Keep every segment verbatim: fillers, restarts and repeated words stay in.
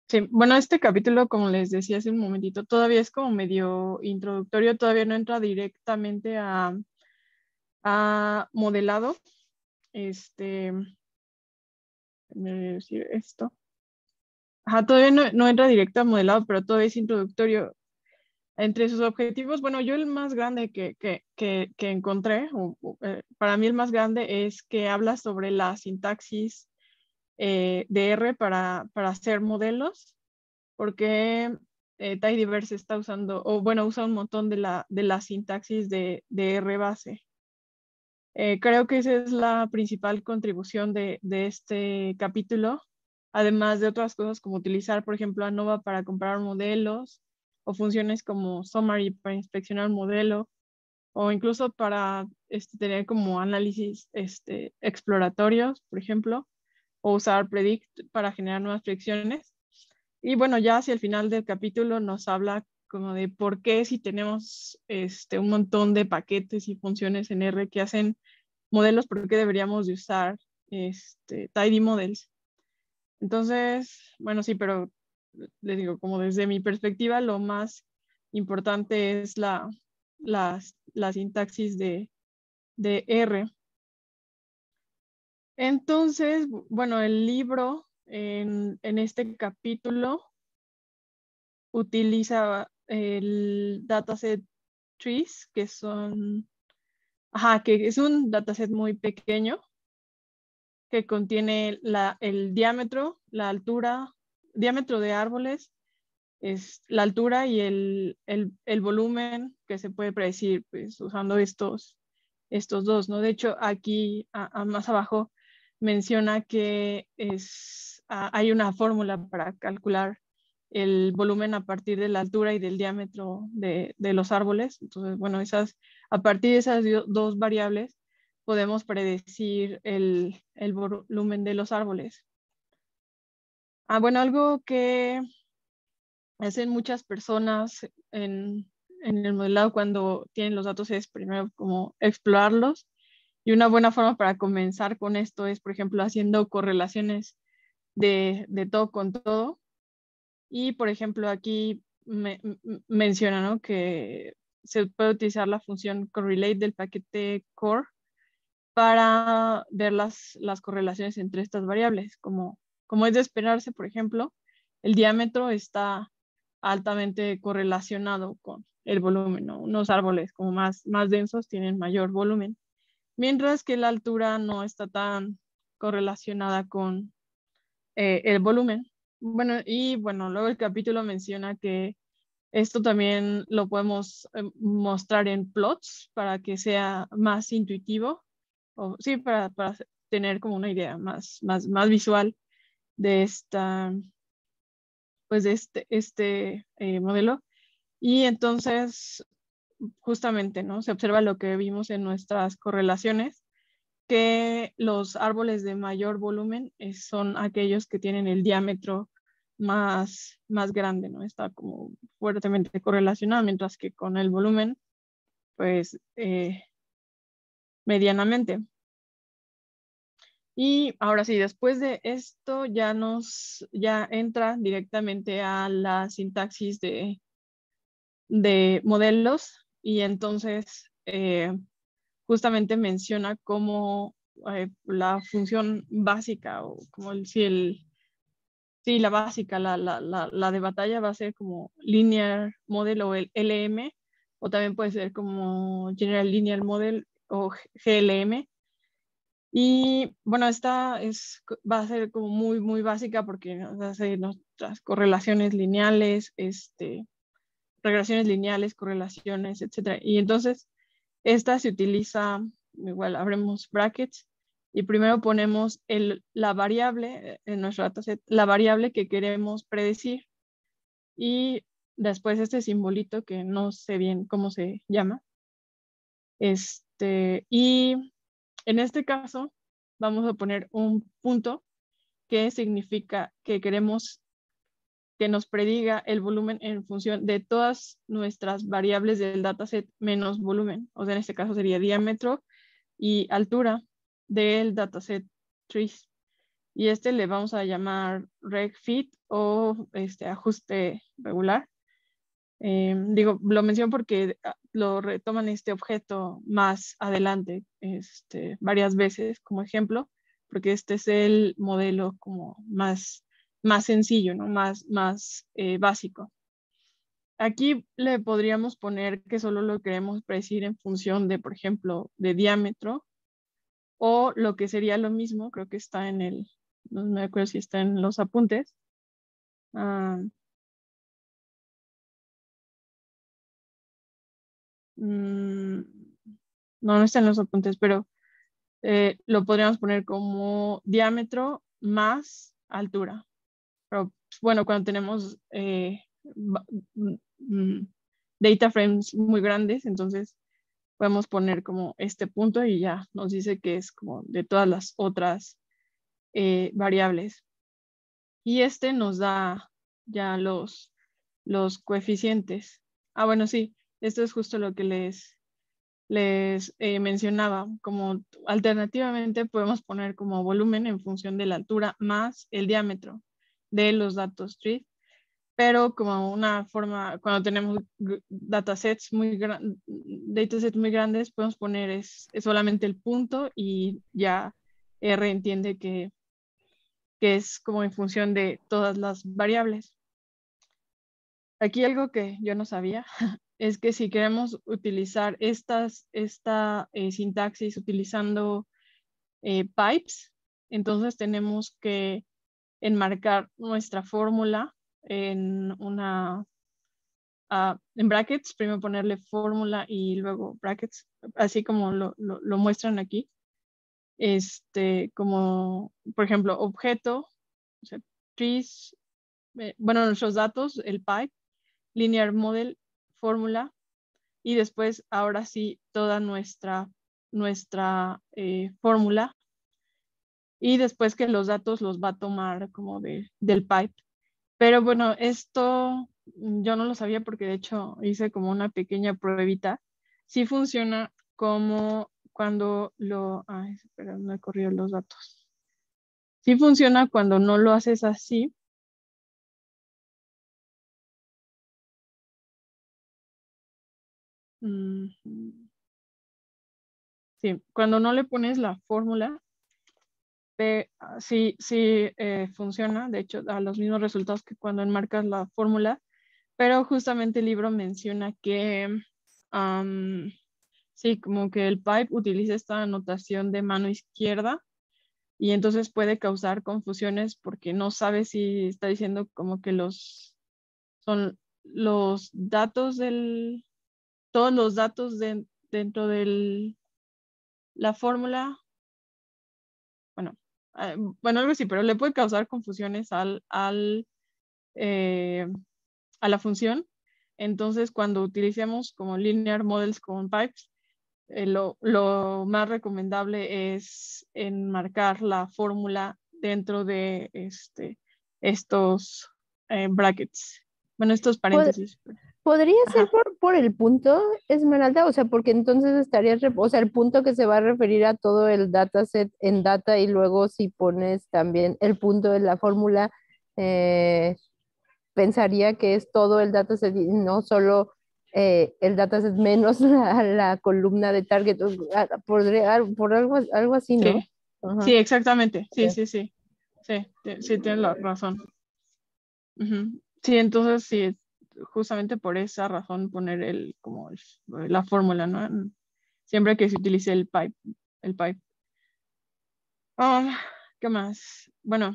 Sí, bueno, este capítulo, como les decía hace un momentito, todavía es como medio introductorio, todavía no entra directamente a, a modelado. Este, déjame decir esto. Ajá, todavía no, no entra directo a modelado, pero todavía es introductorio. Entre sus objetivos, bueno, yo el más grande que, que, que, que encontré, o- o, eh, para mí el más grande es que habla sobre la sintaxis eh, de R para, para hacer modelos, porque eh, Tidyverse está usando, o bueno, usa un montón de la, de la sintaxis de, de R base. Eh, creo que esa es la principal contribución de, de este capítulo, además de otras cosas como utilizar, por ejemplo, ANOVA para comparar modelos, o funciones como Summary para inspeccionar modelo, o incluso para este, tener como análisis este, exploratorios, por ejemplo, o usar Predict para generar nuevas predicciones. Y bueno, ya hacia el final del capítulo nos habla como de por qué si tenemos este, un montón de paquetes y funciones en R que hacen modelos, por qué deberíamos de usar este, tidy models. Entonces, bueno, sí, pero les digo, como desde mi perspectiva, lo más importante es la, la, la sintaxis de, de R. Entonces, bueno, el libro en, en este capítulo utiliza el dataset trees, que son, ajá, que es un dataset muy pequeño que contiene la, el diámetro, la altura, diámetro de árboles, es la altura y el, el, el volumen que se puede predecir pues, usando estos, estos dos, ¿no? De hecho, aquí a, a más abajo menciona que es, a, hay una fórmula para calcular el volumen a partir de la altura y del diámetro de, de los árboles. Entonces, bueno, esas, a partir de esas dos variables podemos predecir el, el volumen de los árboles. Ah, bueno, algo que hacen muchas personas en, en el modelado cuando tienen los datos es primero como explorarlos. Y una buena forma para comenzar con esto es, por ejemplo, haciendo correlaciones de, de todo con todo. Y, por ejemplo, aquí me, menciona, ¿no?, que se puede utilizar la función correlate del paquete core para ver las, las correlaciones entre estas variables. Como, como es de esperarse, por ejemplo, el diámetro está altamente correlacionado con el volumen, ¿no? Unos árboles como más, más densos tienen mayor volumen, mientras que la altura no está tan correlacionada con eh, el volumen. Bueno, y bueno, luego el capítulo menciona que esto también lo podemos eh, mostrar en plots para que sea más intuitivo, o sí, para, para tener como una idea más, más, más visual de esta, pues de este, este eh, modelo. Y entonces, justamente, ¿no? Se observa lo que vimos en nuestras correlaciones, que los árboles de mayor volumen eh, son aquellos que tienen el diámetro más, más grande, ¿no? Está como fuertemente correlacionado, mientras que con el volumen, pues, eh, medianamente. Y ahora sí, después de esto ya nos, ya entra directamente a la sintaxis de, de modelos y entonces eh, justamente menciona cómo eh, la función básica o como el, si el, sí, la básica, la, la, la, la de batalla va a ser como linear model o el L M, o también puede ser como general linear model o G L M. Y bueno, esta es, va a ser como muy, muy básica porque nos hace nuestras correlaciones lineales, este, regresiones lineales, correlaciones, etcétera. Y entonces, esta se utiliza, igual abrimos brackets y primero ponemos el, la variable en nuestro dataset, la variable que queremos predecir y después este simbolito que no sé bien cómo se llama. Este, y en este caso vamos a poner un punto que significa que queremos que nos prediga el volumen en función de todas nuestras variables del dataset menos volumen. O sea, en este caso sería diámetro y altura del dataset trees. y este le vamos a llamar reg fit o este ajuste regular. Eh, digo, lo menciono porque lo retoman este objeto más adelante, este, varias veces como ejemplo, porque este es el modelo como más, más sencillo, ¿no? Más, más eh, básico. Aquí le podríamos poner que solo lo queremos predecir en función de, por ejemplo, de diámetro, o lo que sería lo mismo, creo que está en el, no me acuerdo si está en los apuntes. Ah, mm, no, no está en los apuntes, pero eh, lo podríamos poner como diámetro más altura. Pero pues, bueno, cuando tenemos eh, mm, data frames muy grandes, entonces podemos poner como este punto y ya nos dice que es como de todas las otras eh, variables. Y este nos da ya los, los coeficientes. Ah, bueno, sí, esto es justo lo que les, les eh, mencionaba. Como alternativamente podemos poner como volumen en función de la altura más el diámetro de los datos tree, pero como una forma, cuando tenemos datasets muy, gran, datasets muy grandes, podemos poner es, es solamente el punto y ya R entiende que, que es como en función de todas las variables. Aquí algo que yo no sabía es que si queremos utilizar estas, esta eh, sintaxis utilizando eh, pipes, entonces tenemos que enmarcar nuestra fórmula en una uh, en brackets, primero ponerle fórmula y luego brackets, así como lo, lo, lo muestran aquí. Este, como, por ejemplo, objeto, o sea, trees, eh, bueno, nuestros datos, el pipe, linear model, fórmula, y después, ahora sí, toda nuestra, nuestra eh, fórmula, y después que los datos los va a tomar como de, del pipe. Pero bueno, esto yo no lo sabía porque de hecho hice como una pequeña pruebita. Sí funciona como cuando lo... Ay, espera, no he corrido los datos. Sí funciona cuando no lo haces así. Mm, sí, cuando no le pones la fórmula, eh, sí, sí eh, funciona. De hecho, da los mismos resultados que cuando enmarcas la fórmula. Pero justamente el libro menciona que... um, sí, como que el pipe utiliza esta notación de mano izquierda y entonces puede causar confusiones porque no sabe si está diciendo como que los son los datos del, todos los datos de, dentro de la fórmula, bueno, eh, bueno, algo así, pero le puede causar confusiones al, al, eh, a la función. Entonces, cuando utilicemos como linear models con pipes, eh, lo, lo más recomendable es enmarcar la fórmula dentro de este, estos eh, brackets. Bueno, estos Pod- paréntesis. Podría ser Ajá. por, por el punto, Esmeralda, o sea, porque entonces estarías, rep- o sea, el punto que se va a referir a todo el dataset en data y luego si pones también el punto de la fórmula, eh, pensaría que es todo el dataset y no solo eh, el dataset menos la, la columna de target. O- ah, Podría, por algo, algo así, ¿no? Sí, sí, Ajá. exactamente. Sí, Ok. sí, sí. Sí, te- sí, tienes la razón. Ujú. Sí, entonces sí, justamente por esa razón poner el, como el- la fórmula, ¿no? Siempre que se utilice el pipe, el pipe. Ah, ¿qué más? Bueno,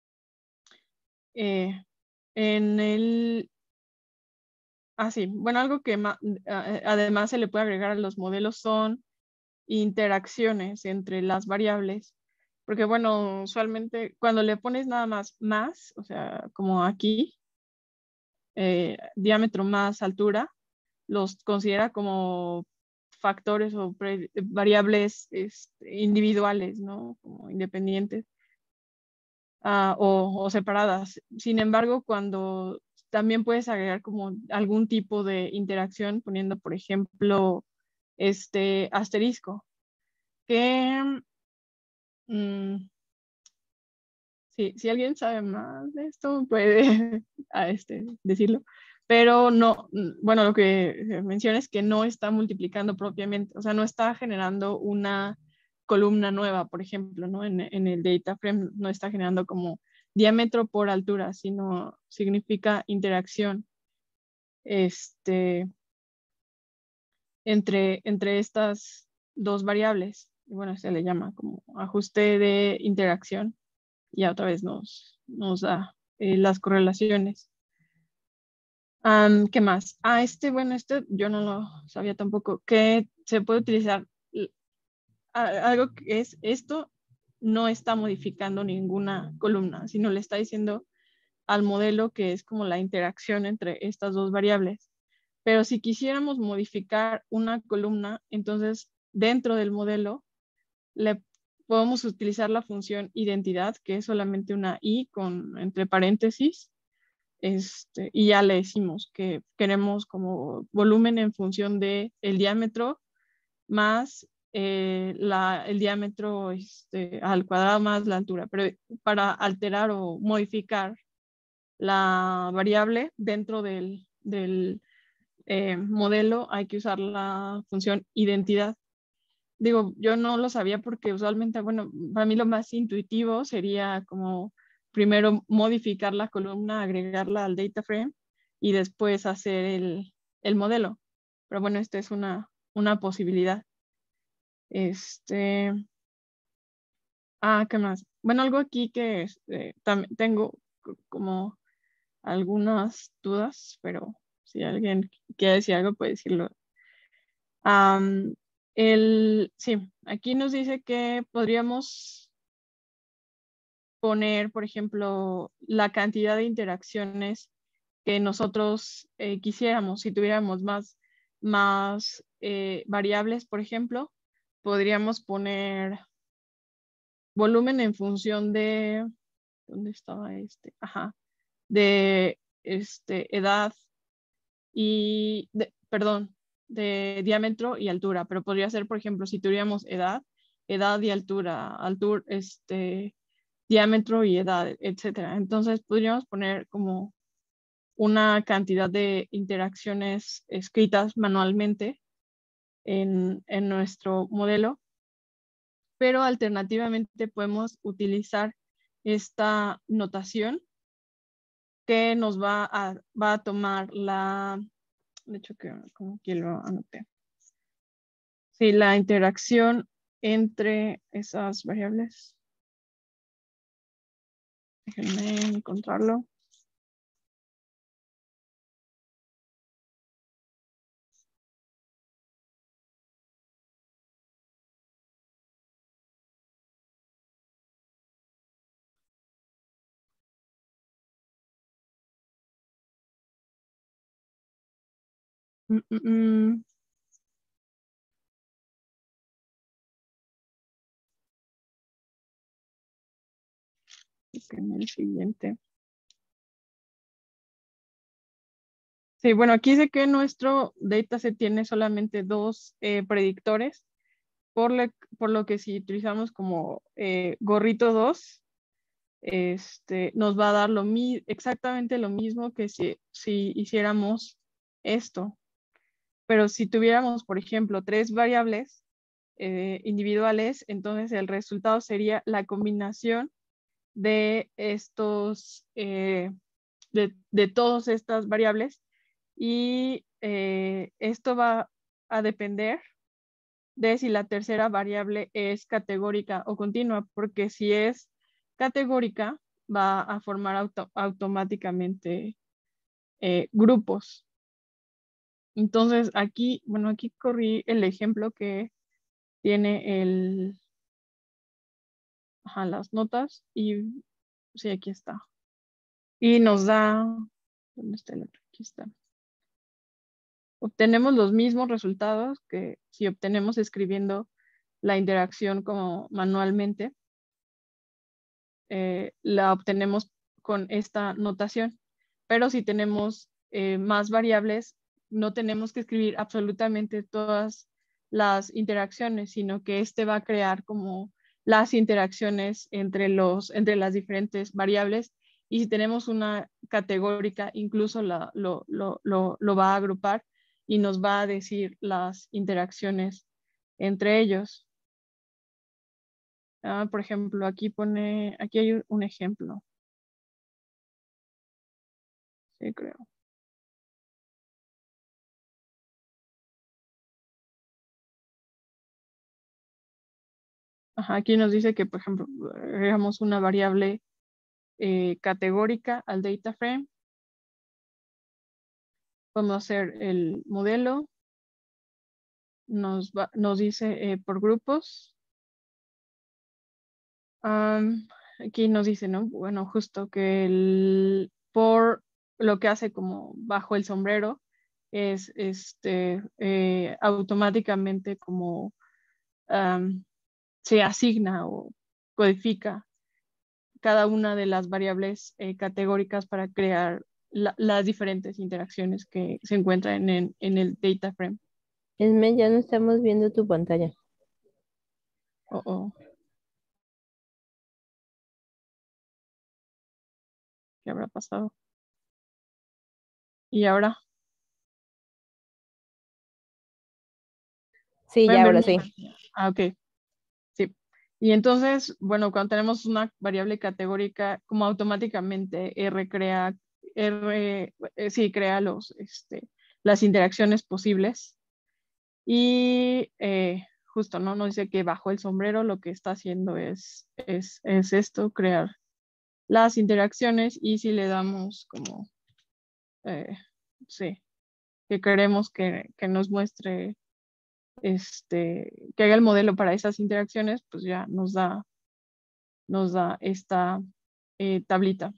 eh, en el, ah, sí, bueno, algo que ma- a- además se le puede agregar a los modelos son interacciones entre las variables, porque bueno, usualmente cuando le pones nada más más, o sea, como aquí, eh, diámetro más altura, los considera como factores o pre- variables este, individuales, ¿no? Como independientes. Ah, o, o separadas. Sin embargo, cuando también puedes agregar como algún tipo de interacción poniendo, por ejemplo, este asterisco, que mm, Sí, si alguien sabe más de esto, puede a este, decirlo. Pero no, mm, bueno, lo que menciona es que no está multiplicando propiamente, o sea, no está generando una columna nueva, por ejemplo, ¿no? En, en el data frame no está generando como diámetro por altura, sino significa interacción este, entre, entre estas dos variables. Y bueno, se le llama como ajuste de interacción. Y ya otra vez nos, nos da eh, las correlaciones. Um, ¿qué más? Ah, este, bueno, este yo no lo sabía tampoco, que se puede utilizar algo que es esto, no está modificando ninguna columna, sino le está diciendo al modelo que es como la interacción entre estas dos variables. Pero si quisiéramos modificar una columna, entonces dentro del modelo le podemos utilizar la función identidad, que es solamente una i con entre paréntesis, este, y ya le decimos que queremos como volumen en función de el diámetro más eh, la, el diámetro este, al cuadrado más la altura. Pero para alterar o modificar la variable dentro del, del eh, modelo hay que usar la función identidad. Digo, yo no lo sabía porque usualmente, bueno, para mí lo más intuitivo sería como primero modificar la columna, agregarla al data frame y después hacer el, el modelo. Pero bueno, esta es una, una posibilidad. Este, ah, ¿qué más? Bueno, algo aquí que este, también tengo como algunas dudas, pero si alguien quiere decir algo, puede decirlo. Um, el, sí, aquí nos dice que podríamos poner, por ejemplo, la cantidad de interacciones que nosotros eh, quisiéramos. Si tuviéramos más, más eh, variables, por ejemplo, podríamos poner volumen en función de, ¿dónde estaba este? Ajá, de este, edad y, de, perdón, de diámetro y altura, pero podría ser, por ejemplo, si tuviéramos edad, edad y altura, altura, este, diámetro y edad, etcétera. Entonces podríamos poner como una cantidad de interacciones escritas manualmente en, en nuestro modelo, pero alternativamente podemos utilizar esta notación que nos va a, va a tomar la, de hecho, que, como que lo anoté. Sí, la interacción entre esas variables. Déjenme encontrarlo. Mm, mm, mm. En el siguiente. Sí, bueno, aquí dice que nuestro dataset tiene solamente dos eh, predictores, por, le, por lo que si utilizamos como eh, gorrito dos, este, nos va a dar lo mi exactamente lo mismo que si, si hiciéramos esto. Pero si tuviéramos, por ejemplo, tres variables eh, individuales, entonces el resultado sería la combinación de estos, eh, de, de todas estas variables y eh, esto va a depender de si la tercera variable es categórica o continua, porque si es categórica va a formar auto automáticamente eh, grupos. Entonces aquí, bueno, aquí corrí el ejemplo que tiene el, ajá, las notas y sí, aquí está. Y nos da, ¿dónde está el otro? Aquí está. Obtenemos los mismos resultados que si obtenemos escribiendo la interacción como manualmente, eh, la obtenemos con esta notación. Pero si tenemos eh, más variables, no tenemos que escribir absolutamente todas las interacciones, sino que este va a crear como las interacciones entre, los, entre las diferentes variables. Y si tenemos una categórica, incluso la, lo, lo, lo, lo va a agrupar y nos va a decir las interacciones entre ellos. Ah, por ejemplo, aquí pone, aquí hay un ejemplo. Sí, creo. Ajá, aquí nos dice que, por ejemplo, agregamos una variable eh, categórica al data frame. Podemos hacer el modelo. Nos, va, nos dice eh, por grupos. Um, aquí nos dice, ¿no? Bueno, justo que el por lo que hace como bajo el sombrero es este eh, automáticamente como um, se asigna o codifica cada una de las variables eh, categóricas para crear la, las diferentes interacciones que se encuentran en, en el data frame. Esme, ya no estamos viendo tu pantalla. Oh, oh. ¿Qué habrá pasado? ¿Y ahora? Sí, ¿Pueden ya, ver ahora mi sí. pantalla? Ah, ok. Sí. Y entonces, bueno, cuando tenemos una variable categórica, como automáticamente R crea, R, eh, sí, crea los, este, las interacciones posibles. Y eh, justo, ¿no? Nos dice que bajo el sombrero lo que está haciendo es, es, es esto, crear las interacciones. Y si le damos como, eh, sí, que queremos que, que nos muestre, este, que haga el modelo para esas interacciones, pues ya nos da nos da esta eh, tablita.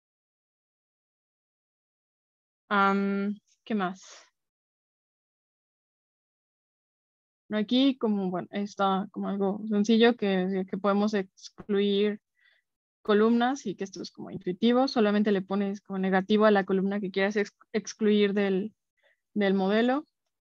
Um, ¿Qué más? Aquí como, bueno, está como algo sencillo que, que podemos excluir columnas y que esto es como intuitivo. Solamente le pones como negativo a la columna que quieras ex excluir del, del modelo.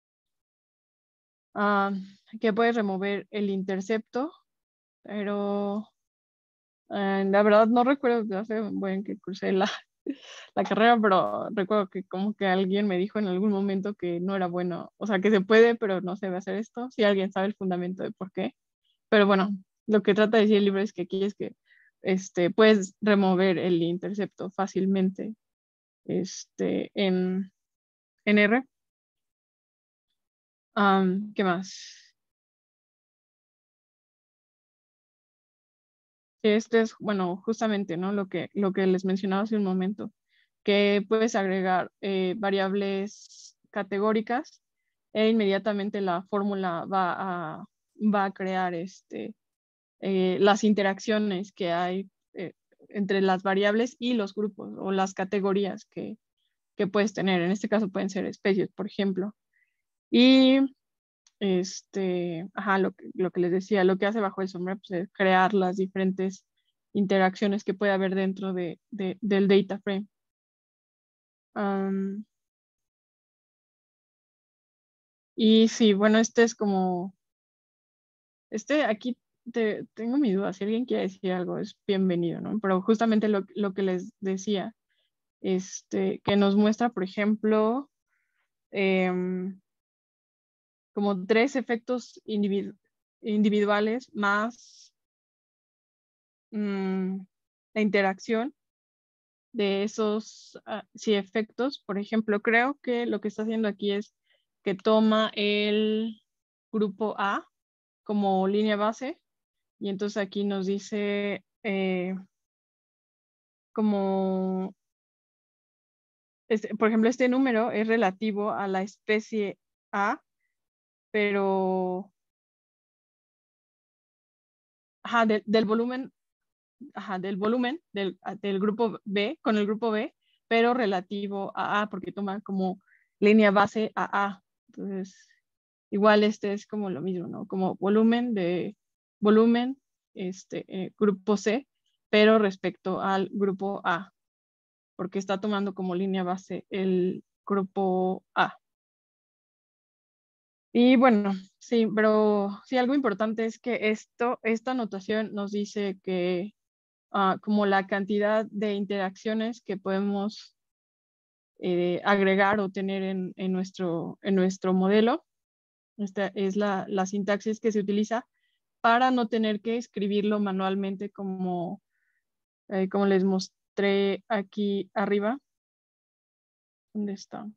Uh, que puedes remover el intercepto, pero uh, la verdad no recuerdo de hace un buen que cursé la, la carrera, pero recuerdo que como que alguien me dijo en algún momento que no era bueno, o sea, que se puede, pero no se debe hacer esto, si alguien sabe el fundamento de por qué. Pero bueno, lo que trata de decir el libro es que aquí es que este, puedes remover el intercepto fácilmente este, en, en R. Um, ¿qué más? Este es, bueno, justamente, ¿no? Lo que, lo que les mencionaba hace un momento, que puedes agregar eh, variables categóricas e inmediatamente la fórmula va a, va a crear este, eh, las interacciones que hay eh, entre las variables y los grupos o las categorías que, que puedes tener. En este caso pueden ser especies, por ejemplo. Y este, ajá, lo que, lo que les decía, lo que hace bajo el sombrero pues, es crear las diferentes interacciones que puede haber dentro de, de, del data frame. Um, y sí, bueno, este es como, este aquí te, tengo mi duda, si alguien quiere decir algo es bienvenido, ¿no? Pero justamente lo, lo que les decía, este, que nos muestra, por ejemplo, em, como tres efectos individu individuales más mmm, la interacción de esos uh, sí, efectos. Por ejemplo, creo que lo que está haciendo aquí es que toma el grupo A como línea base y entonces aquí nos dice eh, como, este, por ejemplo, este número es relativo a la especie A, pero ajá, de, del volumen, ajá, del volumen del, del grupo B con el grupo B, pero relativo a A porque toma como línea base a A. Entonces, igual este es como lo mismo, ¿no? Como volumen de volumen, este, eh, grupo C, pero respecto al grupo A, porque está tomando como línea base el grupo A. Y bueno, sí, pero sí, algo importante es que esto, esta notación nos dice que uh, como la cantidad de interacciones que podemos eh, agregar o tener en, en, nuestro, en nuestro modelo. Esta es la, la sintaxis que se utiliza para no tener que escribirlo manualmente como, eh, como les mostré aquí arriba. ¿Dónde está?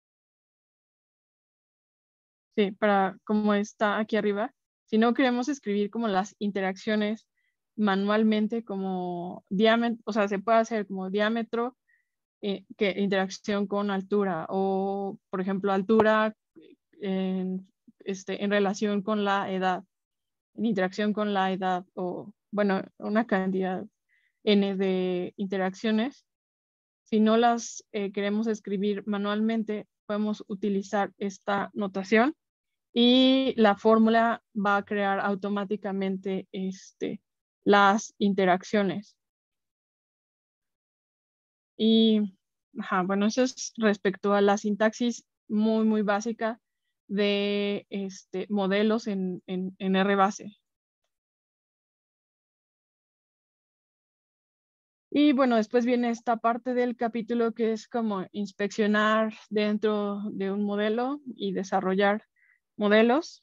Sí, para como está aquí arriba. Si no queremos escribir como las interacciones manualmente como diámetro, o sea, se puede hacer como diámetro, eh, que interacción con altura o, por ejemplo, altura en, este, en relación con la edad, en interacción con la edad o, bueno, una cantidad n de interacciones. Si no las eh, queremos escribir manualmente, podemos utilizar esta notación y la fórmula va a crear automáticamente este, las interacciones. Y, ajá, bueno, eso es respecto a la sintaxis muy, muy básica de este, modelos en, en, en R base. Y bueno, después viene esta parte del capítulo que es como inspeccionar dentro de un modelo y desarrollar modelos.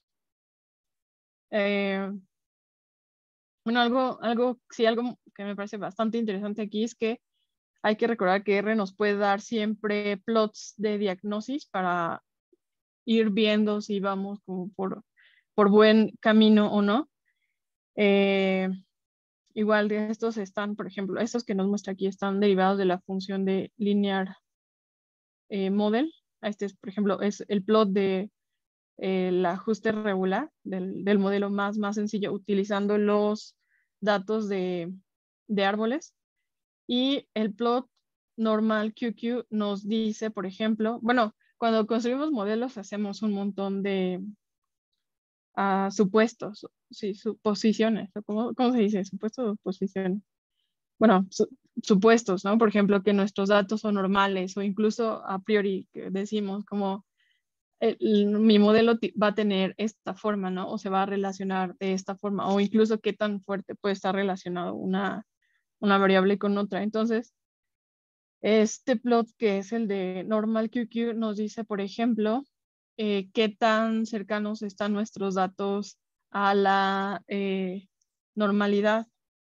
Eh, bueno, algo, algo, sí, algo que me parece bastante interesante aquí es que hay que recordar que R nos puede dar siempre plots de diagnosis para ir viendo si vamos como por, por buen camino o no. Eh, igual de estos están, por ejemplo, estos que nos muestra aquí están derivados de la función de linear eh, model. Este es, por ejemplo, es el plot de eh, el ajuste regular del, del, modelo más, más sencillo utilizando los datos de, de árboles. Y el plot normal Q Q nos dice, por ejemplo, bueno, cuando construimos modelos hacemos un montón de uh, supuestos, sí, suposiciones, ¿cómo, ¿cómo se dice? Supuestos o posiciones. Bueno, su, supuestos, ¿no? Por ejemplo, que nuestros datos son normales o incluso a priori que decimos como el, el, mi modelo va a tener esta forma, ¿no? O se va a relacionar de esta forma o incluso qué tan fuerte puede estar relacionado una, una variable con otra. Entonces, este plot que es el de normal Q Q nos dice, por ejemplo, eh, qué tan cercanos están nuestros datos a la eh, normalidad.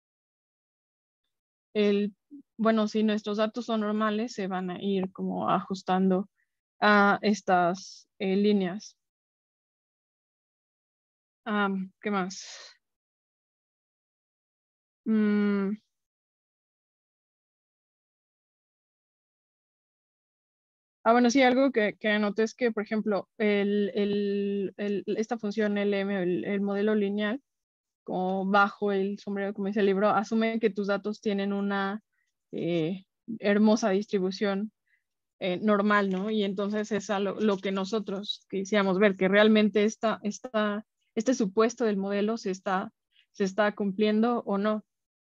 El, bueno, si nuestros datos son normales, se van a ir como ajustando a estas eh, líneas. Um, ¿qué más? Mm, Ah, bueno, sí, algo que, que anoté es que, por ejemplo, el, el, el, esta función L M, el, el modelo lineal, como bajo el sombrero, como dice el libro, asume que tus datos tienen una eh, hermosa distribución eh, normal, ¿no? Y entonces es a lo, lo que nosotros quisiéramos ver, que realmente esta, esta, este supuesto del modelo se está, se está cumpliendo o no.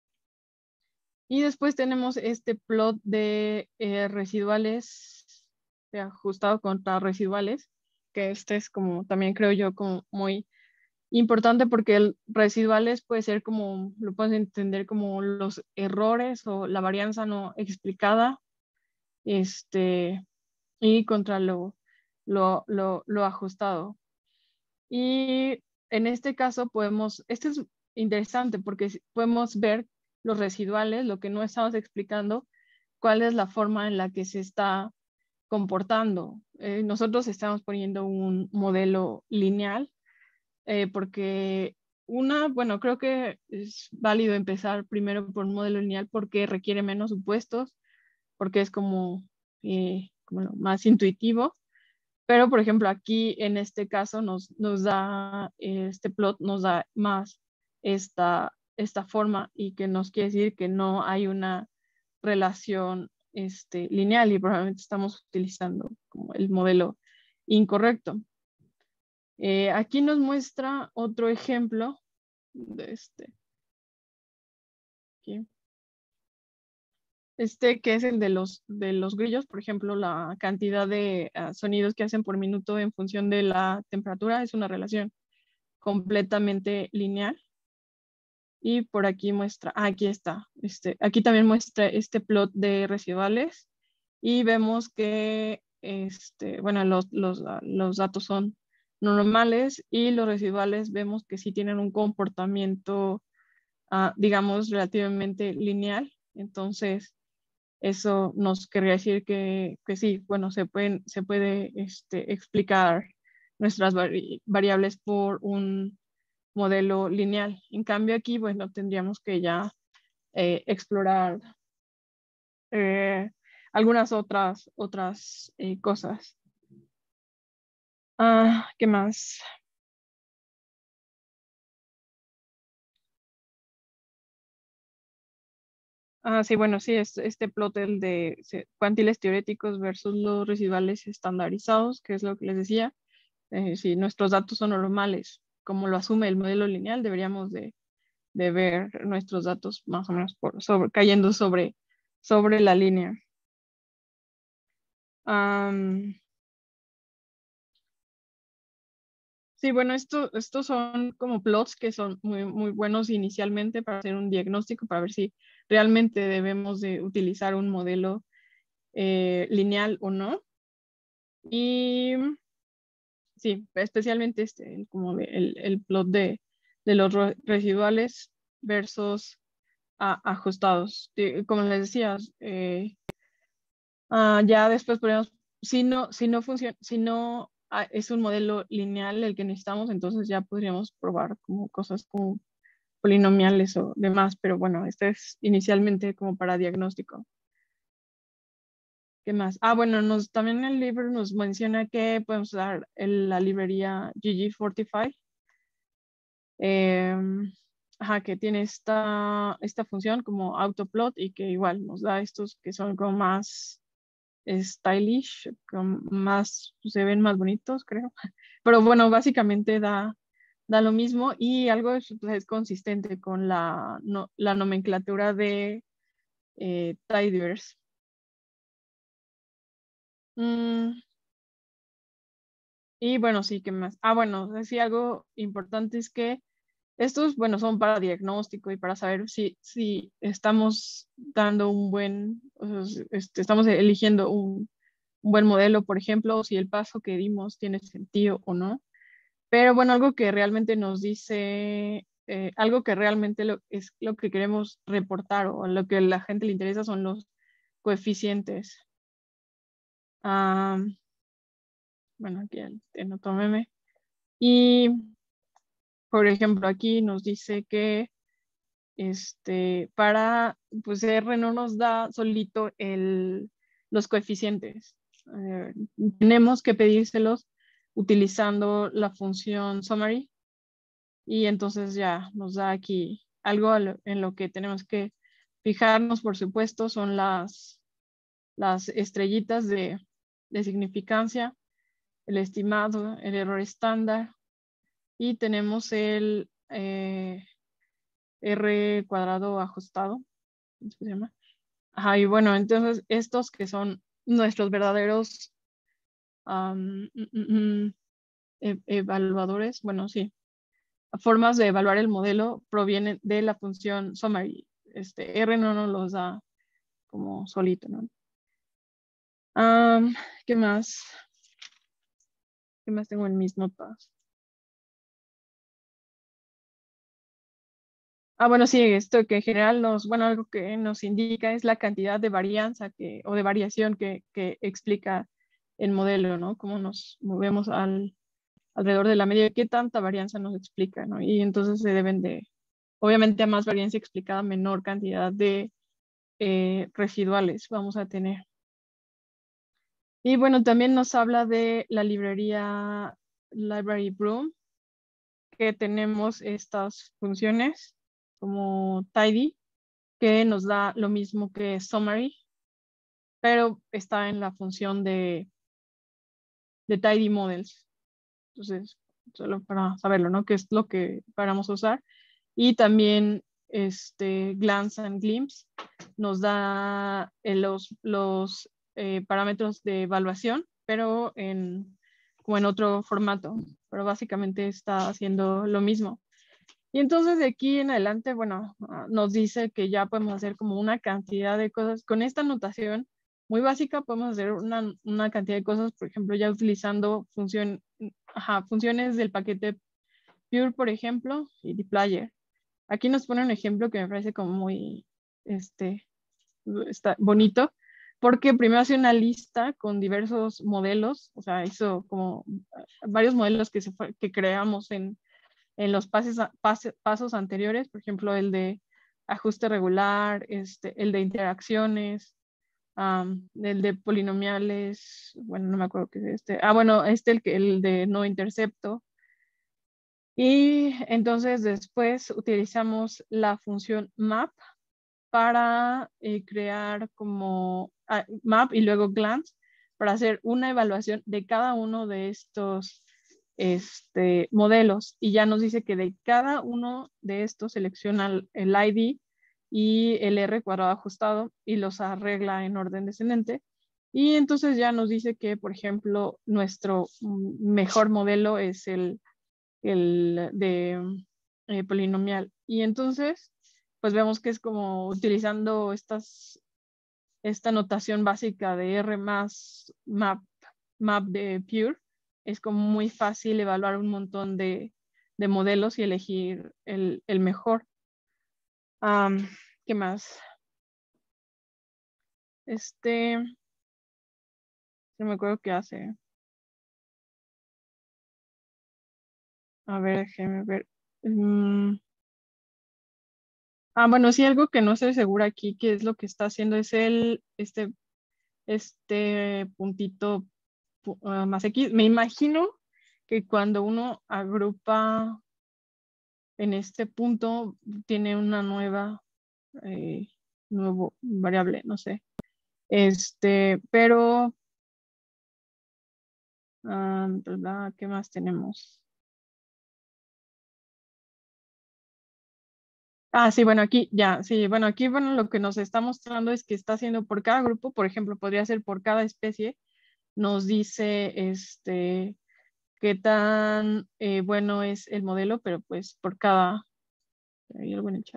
Y después tenemos este plot de eh, residuales, de ajustado contra residuales, que este es como, también creo yo, como muy importante porque el residuales puede ser como, lo puedes entender como los errores o la varianza no explicada, este, y contra lo, lo, lo, lo ajustado. Y en este caso podemos, este es interesante porque podemos ver los residuales, lo que no estamos explicando, cuál es la forma en la que se está comportando. Eh, nosotros estamos poniendo un modelo lineal eh, porque una, bueno, creo que es válido empezar primero por un modelo lineal porque requiere menos supuestos, porque es como, eh, como lo más intuitivo. Pero, por ejemplo, aquí en este caso nos, nos da, este plot nos da más esta, esta forma y que nos quiere decir que no hay una relación este, lineal y probablemente estamos utilizando como el modelo incorrecto. Eh, aquí nos muestra otro ejemplo de este. Aquí. este que es el de los, de los grillos, por ejemplo, la cantidad de uh, sonidos que hacen por minuto en función de la temperatura es una relación completamente lineal. Y por aquí muestra, ah, aquí está, este, aquí también muestra este plot de residuales y vemos que, este, bueno, los, los, los datos son normales y los residuales vemos que sí tienen un comportamiento, uh, digamos, relativamente lineal. Entonces, eso nos querría decir que, que sí, bueno, se, pueden, se puede este, explicar nuestras vari variables por un modelo lineal. En cambio aquí, bueno, tendríamos que ya eh, explorar eh, algunas otras, otras eh, cosas. Ah, ¿qué más? Ah, sí, bueno, sí, es este plot el de se- cuantiles teoréticos versus los residuales estandarizados, que es lo que les decía. Eh, si nuestros datos son normales, como lo asume el modelo lineal, deberíamos de, de ver nuestros datos más o menos por, sobre, cayendo sobre, sobre la línea. Am, sí, bueno, esto, estos son como plots que son muy, muy buenos inicialmente para hacer un diagnóstico, para ver si realmente debemos de utilizar un modelo eh, lineal o no. Y sí, especialmente este, el- como de- el, el plot de, de los ro- residuales versus a- ajustados. Eh, Como les decía, eh, ah, ya después podemos, si no, si no funciona, si no ah, es un modelo lineal el que necesitamos, entonces ya podríamos probar como cosas como polinomiales o demás, pero bueno, este es inicialmente como para diagnóstico. ¿Qué más? Ah, bueno, nos, también el libro nos menciona que podemos usar el- la librería G G cuarenta y cinco, em, ajá, que tiene esta, esta función como autoplot y que igual nos da estos que son como más stylish, como más, se ven más bonitos, creo. Pero bueno, básicamente da, da lo mismo y algo es, pues, es consistente con la, no- la nomenclatura de eh, tidyverse. Mm, y bueno, sí, ¿qué más? Ah, bueno, sí, algo importante es que estos, bueno, son para diagnóstico y para saber si, si estamos dando un buen, o sea, este, estamos eligiendo un, un buen modelo, por ejemplo, o si el paso que dimos tiene sentido o no. Pero bueno, algo que realmente nos dice, eh, algo que realmente lo, es lo que queremos reportar o lo que a la gente le interesa son los coeficientes. Ah, bueno, aquí el- en otro meme. Y, por ejemplo, aquí nos dice que este, para, pues R no nos da solito el, los coeficientes. Eh, tenemos que pedírselos utilizando la función summary y entonces ya nos da aquí algo a lo- en lo que tenemos que fijarnos, por supuesto, son las, las estrellitas de, de significancia, el estimado, el error estándar y tenemos el eh, R cuadrado ajustado, ¿cómo se llama? Ajá, y bueno, entonces estos que son nuestros verdaderos am, mm, mm, mm, e- evaluadores, bueno, sí, formas de evaluar el modelo provienen de la función summary. Este, R no nos los da como solito, ¿no? Am, ¿qué más? ¿Qué más tengo en mis notas? Ah, bueno, sí, esto que en general nos, bueno, algo que nos indica es la cantidad de varianza que, o de variación que, que explica el modelo, ¿no? Cómo nos movemos al, alrededor de la media, qué tanta varianza nos explica, ¿no? Y entonces se deben de, obviamente a más varianza explicada, menor cantidad de eh, residuales vamos a tener. Y bueno, también nos habla de la librería Library Broom, que tenemos estas funciones como tidy, que nos da lo mismo que summary, pero está en la función de, de tidy models. Entonces, solo para saberlo, ¿no? Que es lo que vamos a usar. Y también este, Glance and Glimpse nos da eh, los, los eh, parámetros de evaluación, pero en, como en otro formato, pero básicamente está haciendo lo mismo. Y entonces de aquí en adelante, bueno, uh, nos dice que ya podemos hacer como una cantidad de cosas. Con esta notación muy básica podemos hacer una, una cantidad de cosas, por ejemplo, ya utilizando función, ajá, funciones del paquete Pure, por ejemplo, y dplyr. Aquí nos pone un ejemplo que me parece como muy este, está bonito, porque primero hace una lista con diversos modelos, o sea, hizo como varios modelos que, se fue, que creamos en, en los pases, pase, pasos anteriores, por ejemplo, el de ajuste regular, este, el de interacciones, um, el de polinomiales, bueno, no me acuerdo qué es este, ah, bueno, este el, el de no intercepto. Y entonces después utilizamos la función map para eh, crear como ah, map y luego glance para hacer una evaluación de cada uno de estos este, modelos. Y ya nos dice que de cada uno de estos selecciona el, el I D y el R cuadrado ajustado y los arregla en orden descendente. Y entonces ya nos dice que, por ejemplo, nuestro mejor modelo es el el de eh, polinomial. Y entonces, pues vemos que es como utilizando estas, esta notación básica de R más map, map de Pure, es como muy fácil evaluar un montón de, de modelos y elegir el, el mejor. Um, ¿Qué más? Este, no me acuerdo qué hace. A ver, déjeme ver. Um, Ah, bueno, sí, algo que no estoy segura aquí, que es lo que está haciendo, es el, este, este puntito uh, más X. Me imagino que cuando uno agrupa en este punto, tiene una nueva, eh, nuevo variable, no sé. Este, pero, uh, ¿verdad? ¿Qué más tenemos? Ah, sí, bueno, aquí ya, sí, bueno, aquí, bueno, lo que nos está mostrando es que está haciendo por cada grupo, por ejemplo, podría ser por cada especie, nos dice, este, qué tan eh, bueno es el modelo, pero pues por cada... ¿Hay algo en el chat?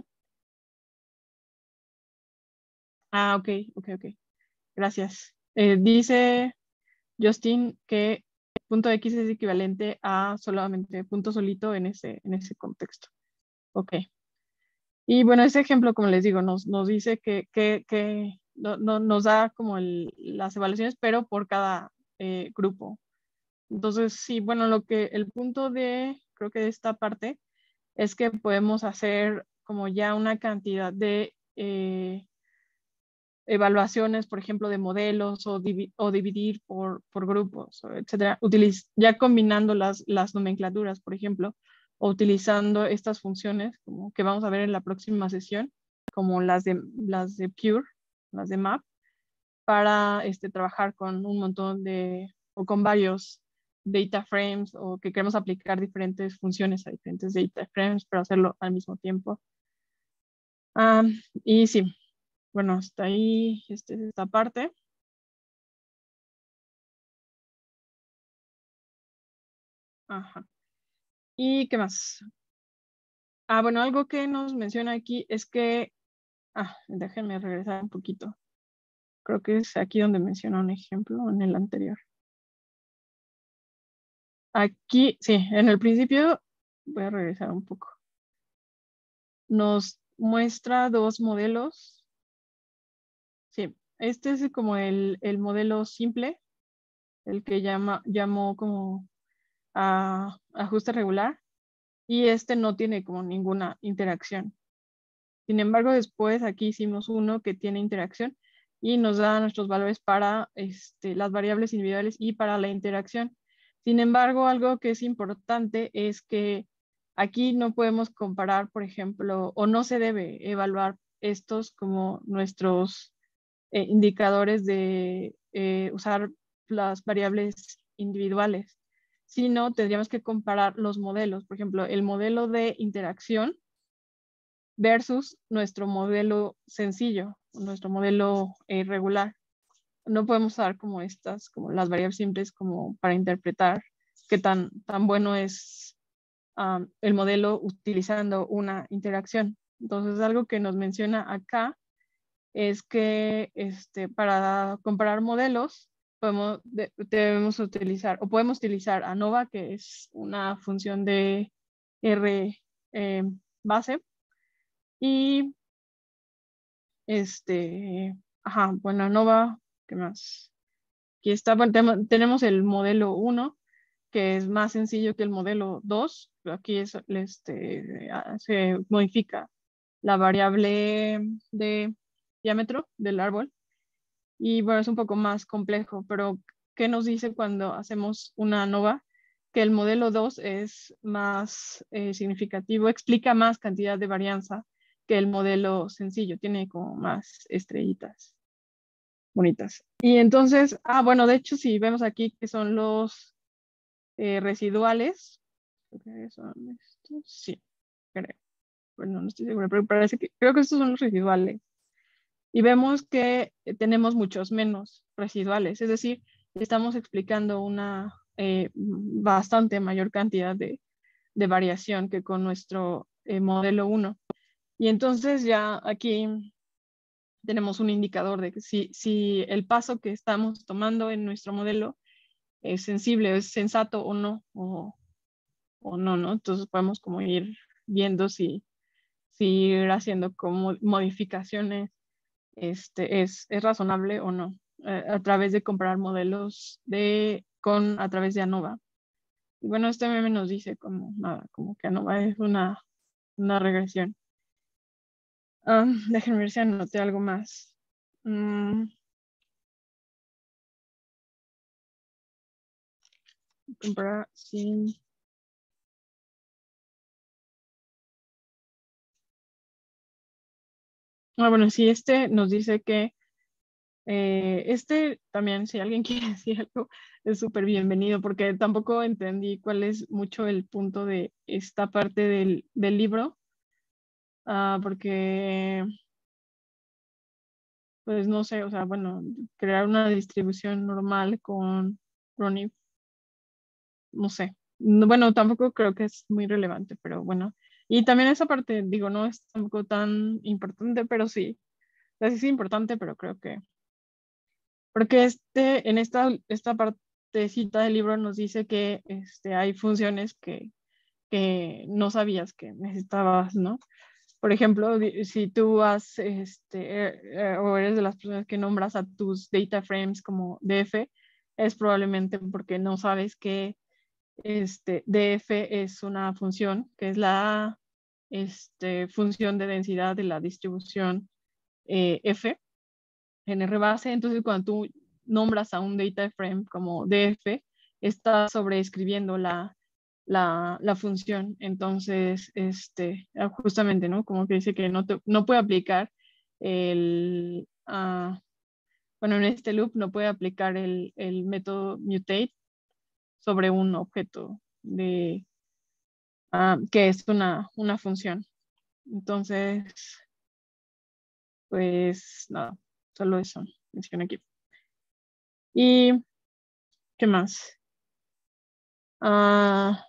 Ah, ok, ok, ok. Gracias. Eh, dice Justin que punto X es equivalente a solamente punto solito en ese, en ese contexto. Ok. Y bueno, ese ejemplo, como les digo, nos, nos dice que, que, que no, no, nos da como el, las evaluaciones, pero por cada eh, grupo. Entonces, sí, bueno, lo que el punto de, creo que de esta parte, es que podemos hacer como ya una cantidad de eh, evaluaciones, por ejemplo, de modelos o, divi o dividir por, por grupos, etcétera, Utiliz ya combinando las, las nomenclaturas, por ejemplo, o utilizando estas funciones como que vamos a ver en la próxima sesión, como las de, las de Pure, las de Map, para este, trabajar con un montón de, o con varios data frames, o que queremos aplicar diferentes funciones a diferentes data frames, pero hacerlo al mismo tiempo. Um, y sí, bueno, hasta ahí este, esta parte. Ajá. ¿Y qué más? Ah, bueno, algo que nos menciona aquí es que, ah, déjenme regresar un poquito. Creo que es aquí donde menciona un ejemplo en el anterior. Aquí, sí, en el principio, voy a regresar un poco. Nos muestra dos modelos. Sí, este es como el, el modelo simple, el que llama, llamó como a ajuste regular, y este no tiene como ninguna interacción. Sin embargo, después aquí hicimos uno que tiene interacción y nos da nuestros valores para este, las variables individuales y para la interacción. Sin embargo, algo que es importante es que aquí no podemos comparar, por ejemplo, o no se debe evaluar estos como nuestros eh, indicadores de eh, usar las variables individuales, sino tendríamos que comparar los modelos. Por ejemplo, el modelo de interacción versus nuestro modelo sencillo, nuestro modelo eh, regular. No podemos usar como estas, como las variables simples, como para interpretar qué tan, tan bueno es um, el modelo utilizando una interacción. Entonces, algo que nos menciona acá es que este, para comparar modelos podemos, de, debemos utilizar o podemos utilizar ANOVA, que es una función de R eh, base, y este, ajá, bueno, ANOVA, ¿qué más? Aquí está, bueno, tenemos el modelo uno, que es más sencillo que el modelo dos. Aquí es, este, se modifica la variable de diámetro del árbol. Y bueno, es un poco más complejo, pero ¿qué nos dice cuando hacemos una ANOVA? Que el modelo dos es más eh, significativo, explica más cantidad de varianza que el modelo sencillo, tiene como más estrellitas bonitas. Y entonces, ah, bueno, de hecho, si vemos aquí que son los eh, residuales, creo que son estos, sí, creo, bueno, no estoy segura, pero parece que, creo que estos son los residuales. Y vemos que tenemos muchos menos residuales, es decir, estamos explicando una eh, bastante mayor cantidad de, de, variación que con nuestro eh, modelo uno. Y entonces ya aquí tenemos un indicador de que si, si el paso que estamos tomando en nuestro modelo es sensible, es sensato o no, o, o no, ¿no? Entonces podemos como ir viendo si, si ir haciendo como modificaciones este, es, es razonable o no, eh, a través de comparar modelos de, con, a través de ANOVA. Y bueno, este meme nos dice como nada, como que ANOVA es una, una regresión. Um, déjenme ver si anoté algo más. Um, comparar sin... Ah, bueno, sí, este nos dice que eh, este también, si alguien quiere decir algo, es súper bienvenido, porque tampoco entendí cuál es mucho el punto de esta parte del, del libro, uh, porque, pues no sé, o sea, bueno, crear una distribución normal con Ronnie, no sé. No, bueno, tampoco creo que es muy relevante, pero bueno. Y también esa parte, digo, no es tampoco tan importante, pero sí, o sea, sí es importante, pero creo que porque este, en esta, esta partecita del libro nos dice que este, hay funciones que, que no sabías que necesitabas, ¿no? Por ejemplo, di- si tú has, este, eh, eh, o eres de las personas que nombras a tus data frames como D F, es probablemente porque no sabes que este, D F es una función, que es la este, función de densidad de la distribución eh, F en R base. Entonces, cuando tú nombras a un data frame como D F, estás sobreescribiendo la, la, la función. Entonces, este, ah, justamente, ¿no? Como que dice que no, te, no puede aplicar el, uh, bueno, en este loop no puede aplicar el, el método mutate sobre un objeto de, uh, que es una, una función. Entonces, pues nada, solo eso menciono aquí. ¿Y qué más? Ah,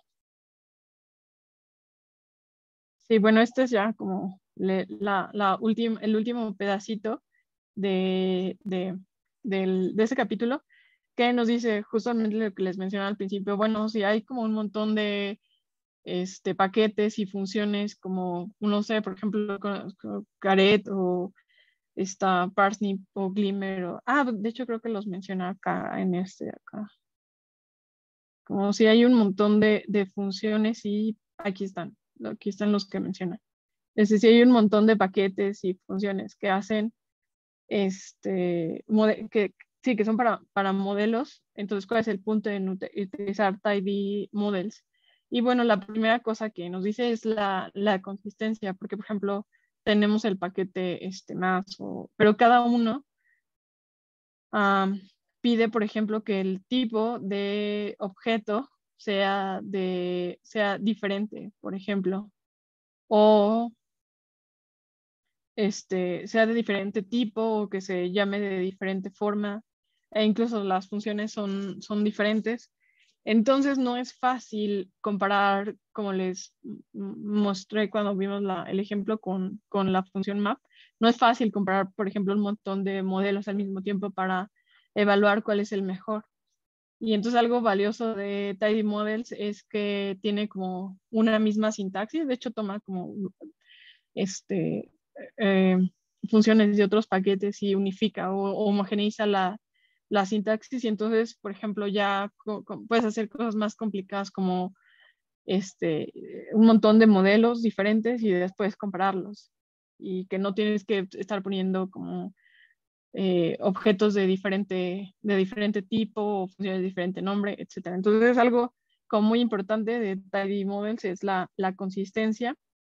sí, bueno, este es ya como le- la, la última, el último pedacito de, de, del- de ese capítulo que nos dice justamente lo que les mencioné al principio. Bueno, si hay como un montón de este, paquetes y funciones como, no sé, por ejemplo, con- con Caret o esta Parsnip o Glimmer. O, ah, de hecho creo que los menciona acá en este acá. Como si hay un montón de, de funciones y aquí están, aquí están los que menciona. Es decir, hay un montón de paquetes y funciones que hacen, este, mode- que sí, que son para, para modelos. Entonces, ¿cuál es el punto de utilizar tidy models? Y bueno, la primera cosa que nos dice es la, la consistencia, porque por ejemplo, tenemos el paquete este, más, o, pero cada uno um, pide, por ejemplo, que el tipo de objeto sea, de, sea diferente, por ejemplo, o este, sea de diferente tipo o que se llame de diferente forma, e incluso las funciones son, son diferentes. Entonces no es fácil comparar, como les mostré cuando vimos la, el ejemplo con, con la función map, no es fácil comparar, por ejemplo, un montón de modelos al mismo tiempo para evaluar cuál es el mejor. Y entonces algo valioso de Tidy Models es que tiene como una misma sintaxis, de hecho toma como este, eh, funciones de otros paquetes y unifica o, o homogeneiza la, la sintaxis, y entonces, por ejemplo, ya co- co- puedes hacer cosas más complicadas como este, un montón de modelos diferentes y después compararlos, y que no tienes que estar poniendo como eh, objetos de diferente, de diferente tipo o funciones de diferente nombre, etcétera. Entonces es algo como muy importante de Tidy Models, es la, la consistencia.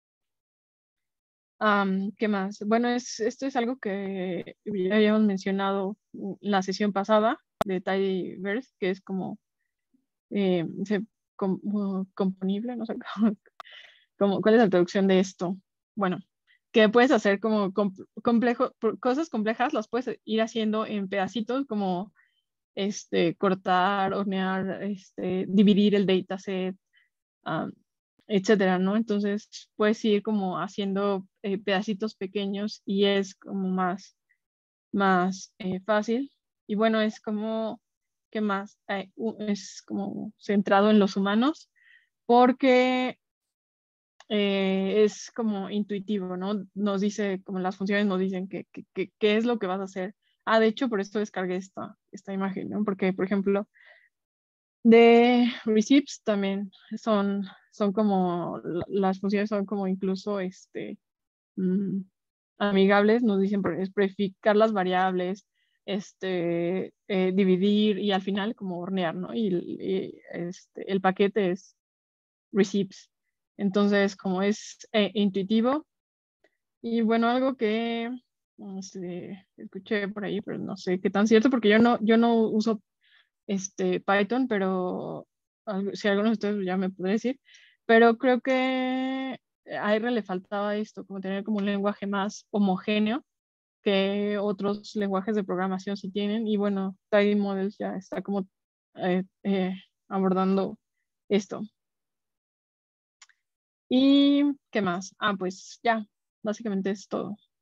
Um, ¿qué más? Bueno, es, esto es algo que ya habíamos mencionado en la sesión pasada de Tidyverse, que es como eh, se, com, uh, componible, no sé cómo, cómo- cuál es la traducción de esto. Bueno, que puedes hacer como com, complejo, cosas complejas, las puedes ir haciendo en pedacitos, como este, cortar, hornear, este, dividir el dataset, um, etcétera, ¿no? Entonces puedes ir como haciendo eh, pedacitos pequeños y es como más, más eh, fácil. Y bueno, es como, ¿qué más? Eh, u- es como centrado en los humanos porque eh, es como intuitivo, ¿no? Nos dice, como las funciones nos dicen qué que, que, qué es lo que vas a hacer. Ah, de hecho, por esto descargué esta, esta imagen, ¿no? Porque, por ejemplo, de receipts también son, son como, las funciones son como incluso este, mm, amigables, nos dicen pre- es prefixar las variables, este, eh, dividir y al final como hornear, ¿no? Y, y, este, el paquete es receipts. Entonces, como es eh, intuitivo, y bueno, algo que este, escuché por ahí, pero no sé qué tan cierto, porque yo no, yo no uso este, Python, pero algo- si alguno de ustedes ya me puede decir, pero creo que a R le faltaba esto, como tener como un lenguaje más homogéneo que otros lenguajes de programación sí tienen, y bueno, Tidy Models ya está como eh, eh, abordando esto. ¿Y qué más? Ah, pues ya, básicamente es todo.